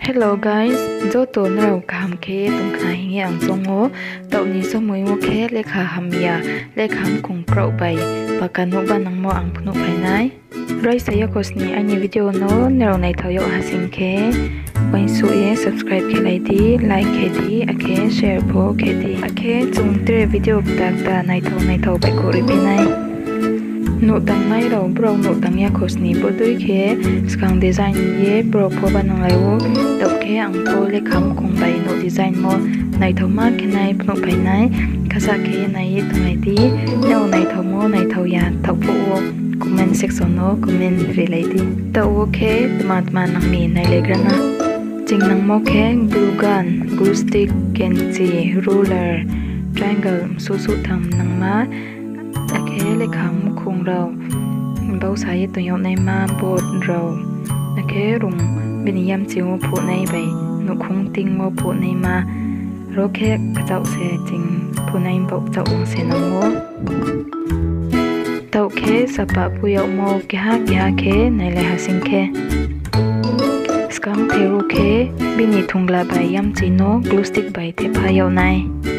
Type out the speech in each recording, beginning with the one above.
Hello guys, zo to naro kam ke tung khai nge ang zongo tau ni so moi mo ke lekha hamia lekham kung pro bai pakanu banang mo ang phnu phai nai roi saya kosni ani video no nero nai thayo hasing ke wain su ye subscribe ke lai di like ke di ake share po ke di ake chung tre video tak ta nai thau bai ko ri pinai no tang nai ro bro no tang ya kosni bo dui ke skang design ye bro po banang lai wo dau ke ang po le kham kung bai no design mo nai thau ma ke nai phnu bai nai khasa ke nai ye tungai di no nai thau mo nai thau ya thau po wo comment section no comment relay di tau wo ke mat man nang mi nai le grana ching nang mo ke glue gun glue stick kenchi ruler triangle su tham nang ma ake le kham khung rau bao sai to yo nai ma bot rau ake rung biniyam chiu phu nai bai nu khung ting mo phu nai ma ro ke chau se ching phu nai bo chau se nang mo tau ke sapa pu yo mo ke ha ke nai le ha sing ke skam theru ke bini thungla bai yam chino glue stick bai the pha yo nai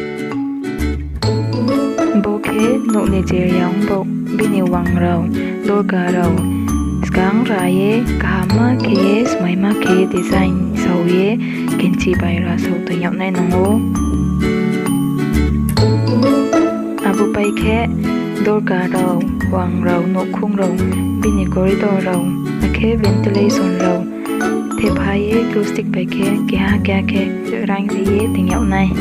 bo ke no ne je yang bo bini wang rau do ga rau skang ra ye kama ke smai ma ke design sau ye kenchi bai ra sau to yam nai nang o abu pai ke do ga rau wang rau no khung rau bini corridor rau ake ventilation rau the pha ye glue stick bai ke ha ke rang ri ye ting yau nai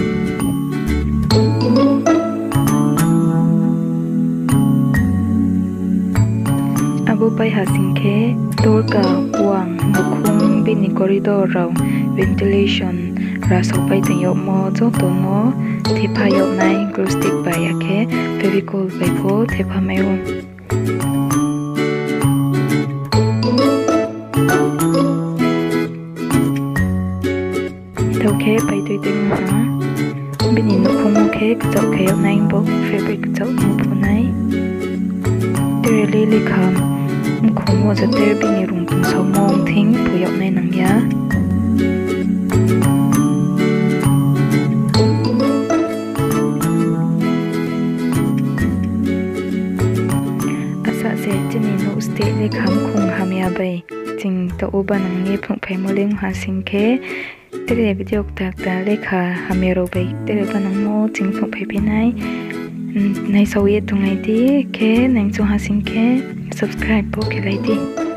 abu pai ha sing ke door ka wang mukhung bini corridor rau ventilation ra so pai te yo mo zo to no the pha yo nai glue stick bai ya ke fevicol bai pho the pha mai ro tau ke pai tui ting ha bini no khung ke chau ke yo nai bo fabric chau mo phu nai really kham khung mo za ter bini rung tung so mong thing pu yo nai nang ya asa se chini no ste le kham khung hamya bai ching to uba nang nge phung phai mo leng ha sing ke tere video tak ta lekha hamero bai tere banang mo ching phung phai pinai nai so ye tungai di ke nang chu ha sing ke subscribe po ke lai di